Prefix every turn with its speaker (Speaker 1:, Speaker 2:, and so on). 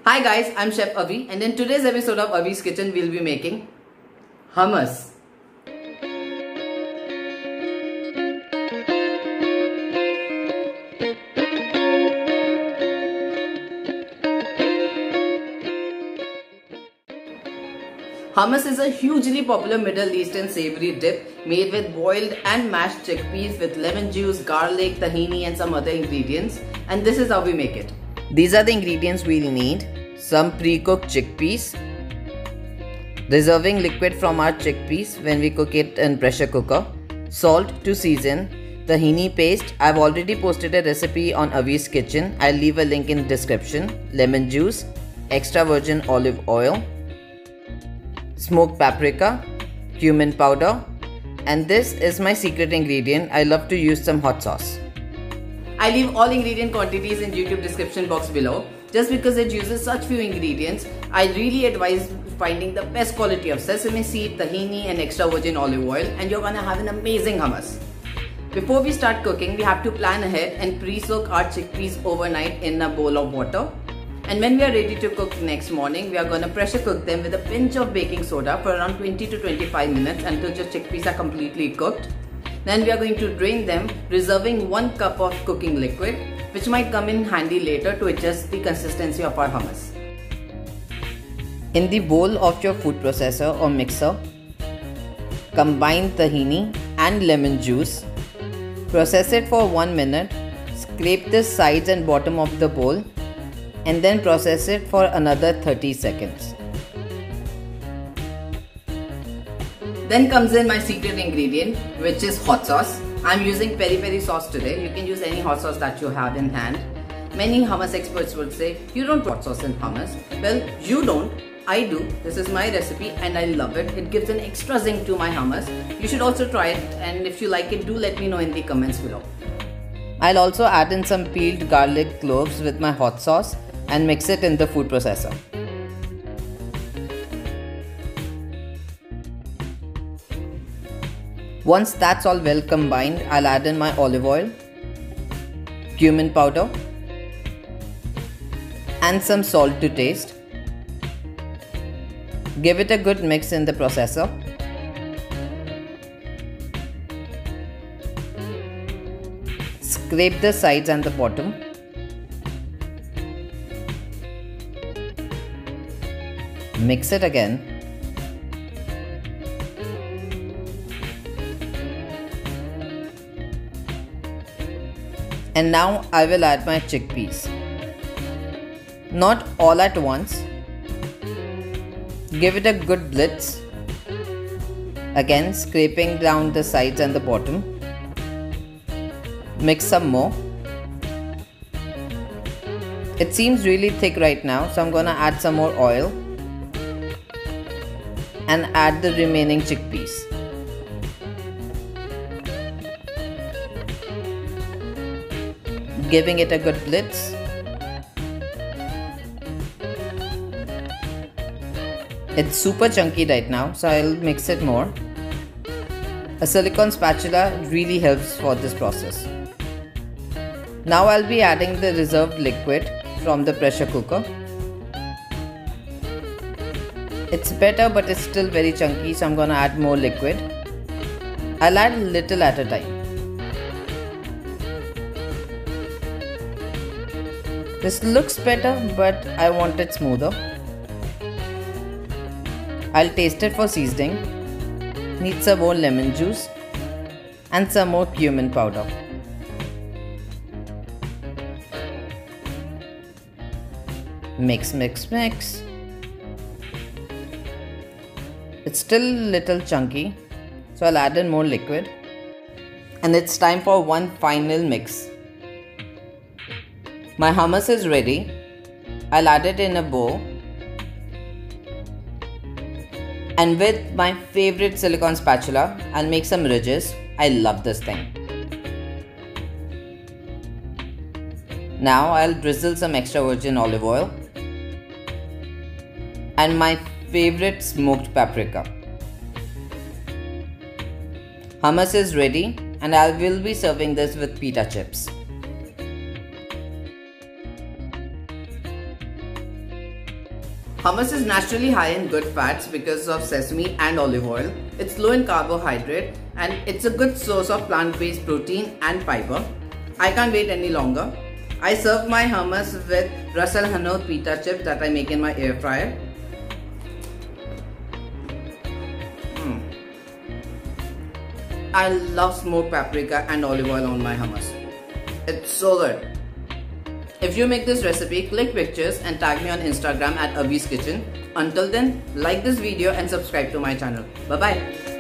Speaker 1: Hi guys, I'm Chef Avi, and in today's episode of Avi's Kitchen, we'll be making hummus. Hummus is a hugely popular Middle Eastern savory dip made with boiled and mashed chickpeas with lemon juice, garlic, tahini and some other ingredients, and this is how we make it. These are the ingredients we'll need. Some pre-cooked chickpeas, reserving liquid from our chickpeas when we cook it in pressure cooker, salt to season, tahini paste. I've already posted a recipe on Avi's Kitchen. I'll leave a link in the description. Lemon juice, extra virgin olive oil, smoked paprika, cumin powder, and this is my secret ingredient. I love to use some hot sauce. I leave all ingredient quantities in YouTube description box below. Just because it uses such few ingredients, I really advise finding the best quality of sesame seed, tahini and extra virgin olive oil, and you're gonna have an amazing hummus. Before we start cooking, we have to plan ahead and pre-soak our chickpeas overnight in a bowl of water. And when we are ready to cook next morning, we are gonna pressure cook them with a pinch of baking soda for around 20 to 25 minutes until your chickpeas are completely cooked. Then we are going to drain them, reserving 1 cup of cooking liquid, which might come in handy later to adjust the consistency of our hummus. In the bowl of your food processor or mixer, combine tahini and lemon juice. Process it for 1 minute, scrape the sides and bottom of the bowl, and then process it for another 30 seconds. Then comes in my secret ingredient, which is hot sauce. I'm using peri peri sauce today. You can use any hot sauce that you have in hand. Many hummus experts would say, you don't put hot sauce in hummus. Well, you don't. I do. This is my recipe and I love it. It gives an extra zing to my hummus. You should also try it, and if you like it, do let me know in the comments below. I'll also add in some peeled garlic cloves with my hot sauce and mix it in the food processor. Once that's all well combined, I'll add in my olive oil, cumin powder, and some salt to taste. Give it a good mix in the processor. Scrape the sides and the bottom. Mix it again. And now I will add my chickpeas. Not all at once. Give it a good blitz. Again, scraping down the sides and the bottom. Mix some more. It seems really thick right now, so I'm gonna add some more oil and add the remaining chickpeas. Giving it a good blitz. It's super chunky right now, so I'll mix it more. A silicone spatula really helps for this process. Now I'll be adding the reserved liquid from the pressure cooker. It's better, but it's still very chunky, so I'm gonna add more liquid. I'll add little at a time. This looks better, but I want it smoother. I'll taste it for seasoning. Need some more lemon juice and some more cumin powder. Mix, mix, mix. It's still a little chunky, so I'll add in more liquid. And it's time for one final mix. My hummus is ready. I'll add it in a bowl. And with my favorite silicone spatula, I'll make some ridges. I love this thing. Now I'll drizzle some extra virgin olive oil and my favorite smoked paprika. Hummus is ready and I will be serving this with pita chips. Hummus is naturally high in good fats because of sesame and olive oil. It's low in carbohydrate and it's a good source of plant-based protein and fiber. I can't wait any longer. I serve my hummus with Ras Al Hanout pita chips that I make in my air fryer. I love smoked paprika and olive oil on my hummus. It's so good. If you make this recipe, click pictures and tag me on Instagram at Abhi's Kitchen. Until then, like this video and subscribe to my channel. Bye bye.